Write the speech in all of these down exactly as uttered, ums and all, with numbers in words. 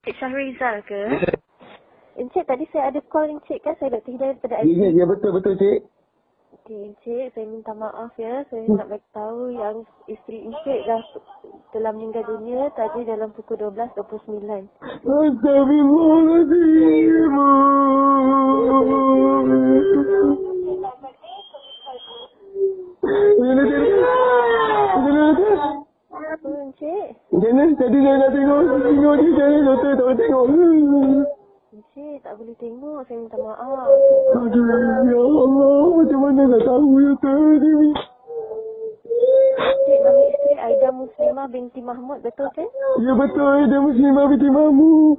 Encik Syahrizal ke? Encik, tadi saya ada call Encik kan? Saya Doktor Hidayat daripada I C. Ya, ya, betul, betul, Cik. Okey, Encik, saya minta maaf ya. Saya nak bagi tahu yang isteri Encik dah telah meninggal dunia tadi dalam pukul dua belas dua puluh sembilan. Astagfirullahaladzim. Apa, Encik? Jangan, tadi saya nak tengok. Tengok dia, jangan, Doktor tak boleh tengok. Encik, tak boleh tengok. Saya minta maaf. Aduh, ya Allah. Macam mana nak tahu, Doktor? Encik, nama isteri Aida Muslimah binti Mahmud, betul kan? Ya, betul. Aida Muslimah binti Mahmud.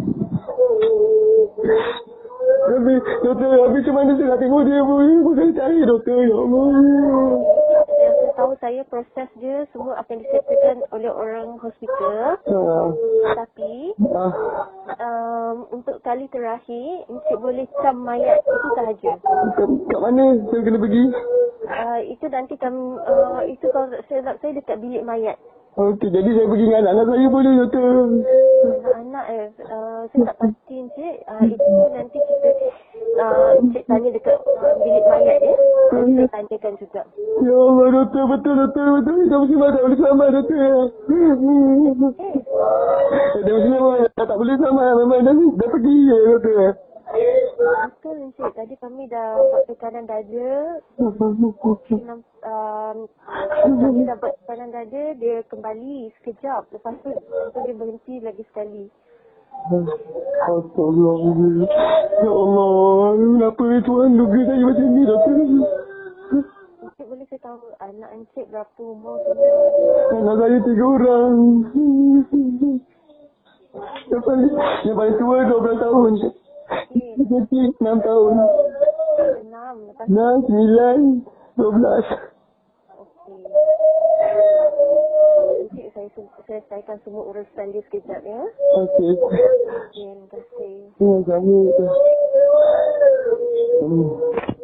Habis, Doktor, habis macam mana saya nak tengok dia pun? Bukan cari, Doktor. Ya Allah. Yang saya tahu saya proses dia semua akan disettlekan oleh orang hospital. Ha. Tapi Ah. um, untuk kali terakhir Encik boleh cam mayat itu sahaja. Kat, kat mana saya kena pergi? Uh, itu nanti kami uh, itu kalau saya saya dekat bilik mayat. Okey, jadi saya pergi dengan anak-anak saya boleh, Doktor? Anak-anak eh uh, saya tak pasti Encik. Uh, itu nanti kita uh, Encik tanya dekat uh, bilik mayat ya. Nanti saya tanyakan juga. Ya Allah, Doktor, betul, Doktor, betul. Dah muslimah tak boleh selamat, Doktor. Okay. Dah muslimah tak boleh selamat. Memang dah, dah pergi ya, Doktor. Betul Encik. Tadi kami dah buat tekanan dada. Enam, um, kami dah buat tekanan dada. Dia kembali sekejap. Lepas tu, lepas tu dia berhenti lagi sekali. Astagfirullah. Ya Allah, kenapa Tuhan duga saya macam ni, Doktor? Encik boleh saya tahu anak Encik berapa umur semua? Anak saya tiga orang. Yang paling, yang paling tua dua belas tahun. Okay. Kecil enam tahun. Enam. Lepas tu, enam, sembilan, dua belas. okey. Encik, saya saya selesaikan semua urusan dia sekejap ya. Okey. Okey, terima kasih. Terima kasih. Hmm.